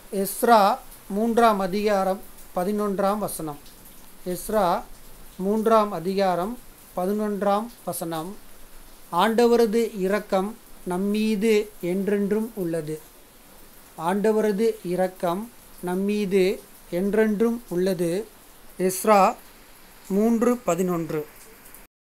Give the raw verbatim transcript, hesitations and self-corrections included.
Ezra மூன்றாம் அதிகாரம் பதினொன்றாம் வசனம். எஸ்றா மூன்றாம் அதிகாரம் பதினொன்றாம் வசனம். ஆண்டவரது இரக்கம் நம்மீது என்றென்றும் உள்ளது. ஆண்டவரது இரக்கம் நம்மீது என்றென்றும் உள்ளது. எஸ்றா மூன்று பதினொன்று.